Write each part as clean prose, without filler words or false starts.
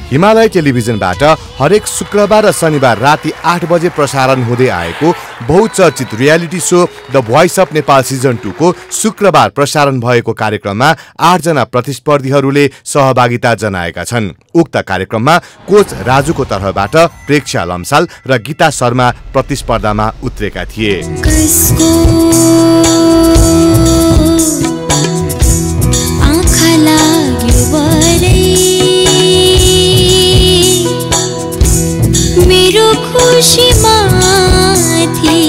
हिमालय टेलिभिजनबाट हरेक शुक्रबार र शनिबार राति 8 बजे प्रसारण हुँदै आएको बहुचर्चित reality show the voice of Nepal season 2 को शुक्रबार प्रसारण भएको कार्यक्रममा 8 जना प्रतिस्पर्धीहरूले सहभागिता जनाएका छन्। उक्त कार्यक्रममा कोच राजुको तर्फबाट प्रेक्षा लम्साल र गीता शर्मा प्रतिस्पर्धामा उत्रेका थिए। मेरो खुशी माथि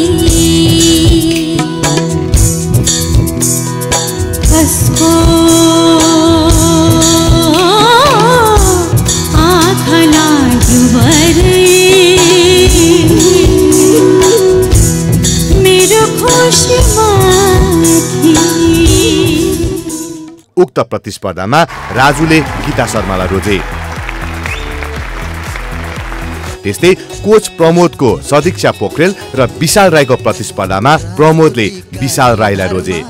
कसको आँखा लाग्यो भरे मेरो खुशी माथि। उक्त प्रतिस्पर्धामा राजुले गीता शर्मालाई रोजे। त्यस्तै कोच प्रमोदको सदीक्षा पोखरेल र विशाल राईको प्रतिस्पर्धामा प्रमोदले विशाल राईलाई रोजे।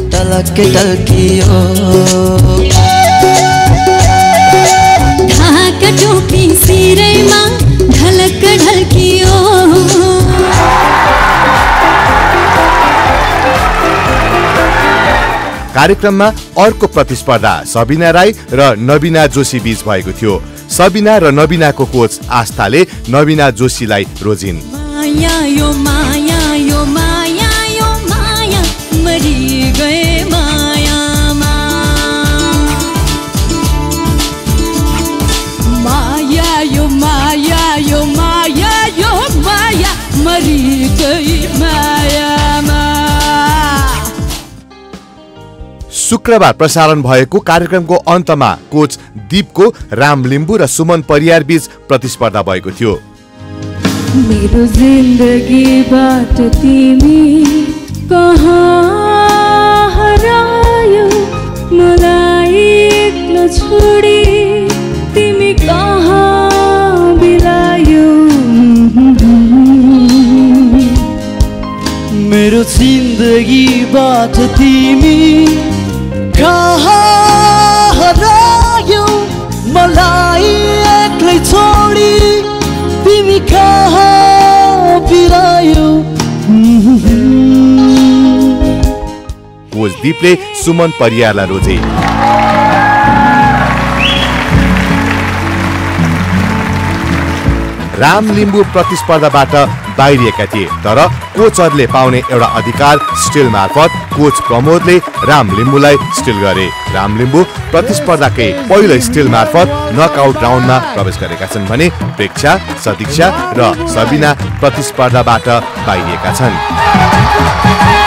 कार्यक्रममा अर्को प्रतिस्पर्धा सबिना राई र नबिना जोशी बीच भएको थियो। सबिना र नबिनाको कोच आस्थाले नबिना जोशीलाई रोजिन्। माया यो माया यो माया यो माया मरी गए मायामा, माया यो माया यो माया यो माया मरी गई मायामा। शुक्रबार प्रसारण भएको कार्यक्रमको अन्तमा कोच दीपको राम लिम्बू र सुमन परियार बीच प्रतिस्पर्धा भएको थियो। मेरो जिन्दगीबाट तिमी कहाँ हरायो, मलाई एक्लो छोडी तिमी कहाँ बिलायो। मेरो जिन्दगीबाट तिमी कहाँ हरायो, मलाई एक्लै छोडी तिमी कहाँ बिरायो। कोच दीपले सुमन परियारलाई रोजे। राम लिम्बू प्रतिस्पर्धाबाट बाहिरिएका थिए, तर कोचहरूले पाउने एउटा अधिकार स्टिल मार्फत कोच प्रमोदले राम लिम्बूलाई स्टिल गरे। राम लिम्बू प्रतिस्पर्धाकै पहिलो स्टिल मार्फत नकआउट राउन्डमा प्रवेश गरेका छन् भने प्रेक्षा, सदीक्षा र सबिना प्रतिस्पर्धाबाट बाहिरिएका छन्।